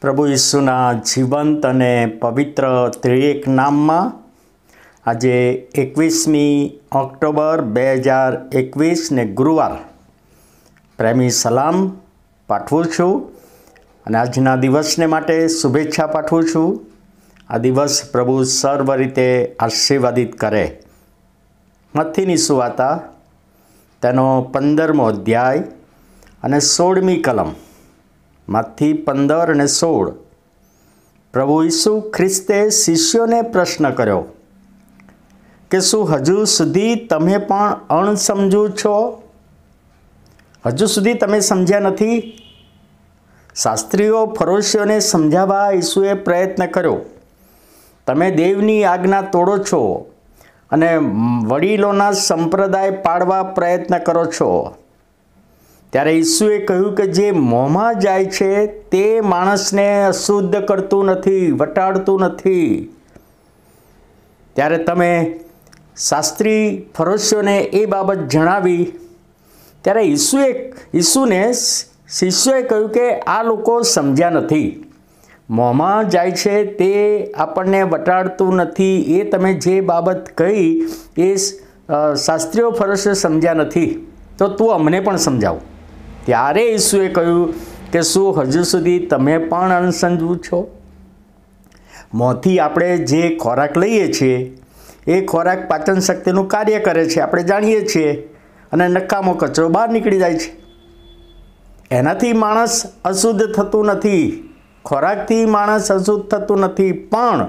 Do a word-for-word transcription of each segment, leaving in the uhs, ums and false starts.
પ્રભુ ઈસુના જીવંત અને પવિત્ર ત્રિએક નામમાં આજે એકવીસમી ઓક્ટોબર બે હજાર એકવીસ ને ગુરુવાર પ્રેમી સલામ પાઠવું છું અને આજના દિવસને માટે શુભેચ્છા પાઠવું છું। આ દિવસ પ્રભુ સર્વ રીતે આશીર્વાદિત કરે। મથીની સુવાર્તા તેનો પંદરમો અધ્યાય અને સોળમી કલમ, માથી પંદર અને સોળ। પ્રભુ ઈસુ ખ્રિસ્તે શિષ્યોને પ્રશ્ન કર્યો કે શું હજુ સુધી તમે પણ અણસમજુ છો? હજુ સુધી તમે સમજ્યા નથી? શાસ્ત્રીઓ ફરોશીઓને સમજાવવા ઈસુએ પ્રયત્ન કર્યો, તમે દેવની આજ્ઞા તોડો છો અને વડીલોના સંપ્રદાય પાળવા પ્રયત્ન કરો છો। ત્યારે ઈસુએ કહ્યું કે જે મોંમાં જાય છે તે માણસને અશુદ્ધ કરતું નથી, વટાડતું નથી। ત્યારે તમે શાસ્ત્રી ફરોશીઓને એ બાબત જણાવી ત્યારે ઈસુએ ઈસુને શિષ્યોએ કહ્યું કે આ લોકો સમજ્યા નથી। મોંમાં જાય છે તે આપણને વટાડતું નથી, એ તમે જે બાબત કહી એ શાસ્ત્રીઓ ફરોશીઓ સમજ્યા નથી, તો તું અમને પણ સમજાવ। ત્યારે ઈસુએ કહ્યું કે શું હજુ સુધી તમે પણ અણસમજુ છો? મોંથી આપણે જે ખોરાક લઈએ છીએ એ ખોરાક પાચન શક્તિનું કાર્ય કરે છે, આપણે જાણીએ છીએ, અને નકામો કચરો બહાર નીકળી જાય છે। એનાથી માણસ અશુદ્ધ થતું નથી, ખોરાકથી માણસ અશુદ્ધ થતું નથી, પણ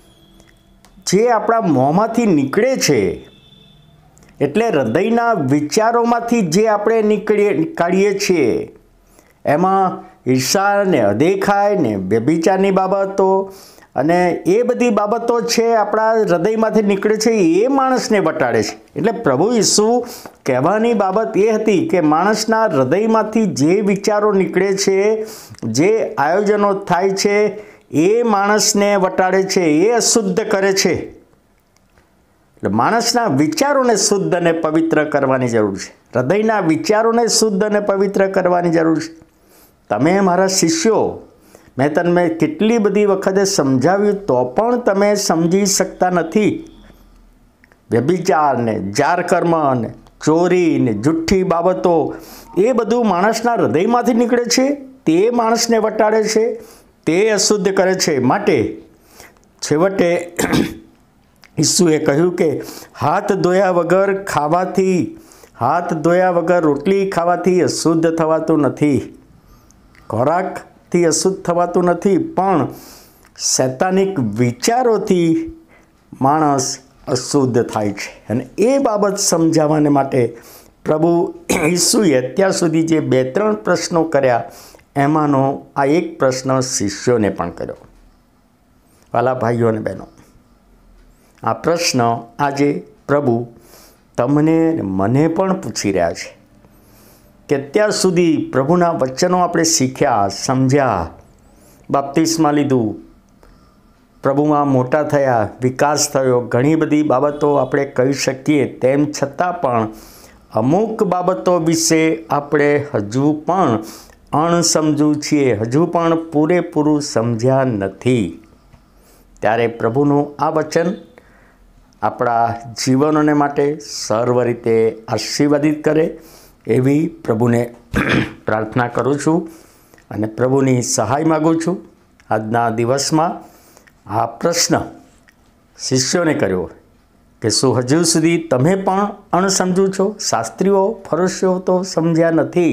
જે આપણા મોંમાંથી નીકળે છે એટલે હૃદયના વિચારોમાંથી જે આપણે નીકળીએ કાઢીએ છીએ એમાં ઈર્ષા ને અદેખાઈ ને વ્યભિચારની બાબતો અને એ બધી બાબતો છે આપણા હૃદયમાંથી નીકળે છે, એ માણસને વટાડે છે। એટલે પ્રભુ ઈસુ કહેવાની બાબત એ હતી કે માણસના હૃદયમાંથી જે વિચારો નીકળે છે, જે આયોજનો થાય છે, એ માણસને વટાડે છે, એ અશુદ્ધ કરે છે। એટલે માણસના વિચારોને શુદ્ધ અને પવિત્ર કરવાની જરૂર છે, હૃદયના વિચારોને શુદ્ધ અને પવિત્ર કરવાની જરૂર છે। તમે મારા શિષ્યો, મેં તમને કેટલી બધી વખતે સમજાવ્યું તો પણ તમે સમજી શકતા નથી। વ્યભિચાર ને જાર કર્મ ને ચોરી ને જુઠ્ઠી બાબતો એ બધું માણસના હૃદયમાંથી નીકળે છે, તે માણસને વટાડે છે, તે અશુદ્ધ કરે છે। માટે છેવટે ઈસુએ કહ્યું કે હાથ ધોયા વગર ખાવાથી હાથ ધોયા વગર રોટલી ખાવાથી અશુદ્ધ થવાતું નથી, ખોરાકથી અશુદ્ધ થવાતું નથી, પણ શૈતાનિક વિચારોથી માણસ અશુદ્ધ થાય છે। અને એ બાબત સમજાવવાને માટે પ્રભુ ઈસુએ અત્યાર સુધી જે બે ત્રણ પ્રશ્નો કર્યા એમાંનો આ એક પ્રશ્ન શિષ્યોને પણ કર્યો। વાલા ભાઈઓ અને બહેનો, આ પ્રશ્ન આજે પ્રભુ તમને મને પણ પૂછી રહ્યા છે કે અત્યાર સુધી પ્રભુના વચનો આપણે શીખ્યા, સમજ્યા, બાપ્તિસ્મા લીધું, પ્રભુમાં મોટા થયા, વિકાસ થયો, ઘણી બધી બાબતો આપણે કહી શકીએ, તેમ છતાં પણ અમુક બાબતો વિશે આપણે હજુ પણ અણસમજુ છીએ, હજુ પણ પૂરેપૂરું સમજ્યા નથી। ત્યારે પ્રભુનું આ વચન આપણા જીવનોને માટે સર્વ રીતે આશીર્વાદિત કરે એવી પ્રભુને પ્રાર્થના કરું છું અને પ્રભુની સહાય માગું છું। આજના દિવસમાં આ પ્રશ્ન શિષ્યોને કર્યો કે શું હજુ સુધી તમે પણ અણસમજુ છો? શાસ્ત્રીઓ ફરોશીઓ તો સમજ્યા નથી,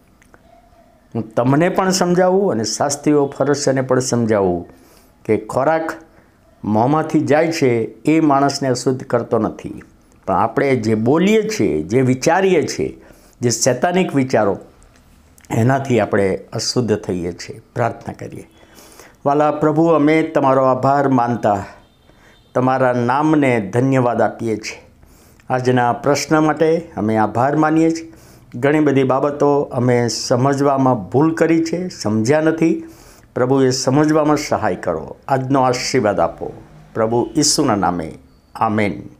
હું તમને પણ સમજાવું અને શાસ્ત્રીઓ ફરોશીઓને પણ સમજાવું કે ખોરાક મોંમાંથી જાય છે એ માણસને અશુદ્ધ કરતો નથી, પણ આપણે જે બોલીએ છીએ, જે વિચારીએ છીએ, જે શૈતાનિક વિચારો, એનાથી આપણે અશુદ્ધ થઈએ છીએ। પ્રાર્થના કરીએ। વાલા પ્રભુ, અમે તમારો આભાર માનતા તમારા નામને ધન્યવાદ આપીએ છીએ। આજના પ્રશ્ન માટે અમે આભાર માનીએ છીએ। ઘણી બધી બાબતો અમે સમજવામાં ભૂલ કરી છે, સમજ્યા નથી। પ્રભુએ સમજવામાં સહાય કરો, આજનો આશીર્વાદ આપો, પ્રભુ ઈસુના નામે, આમેન।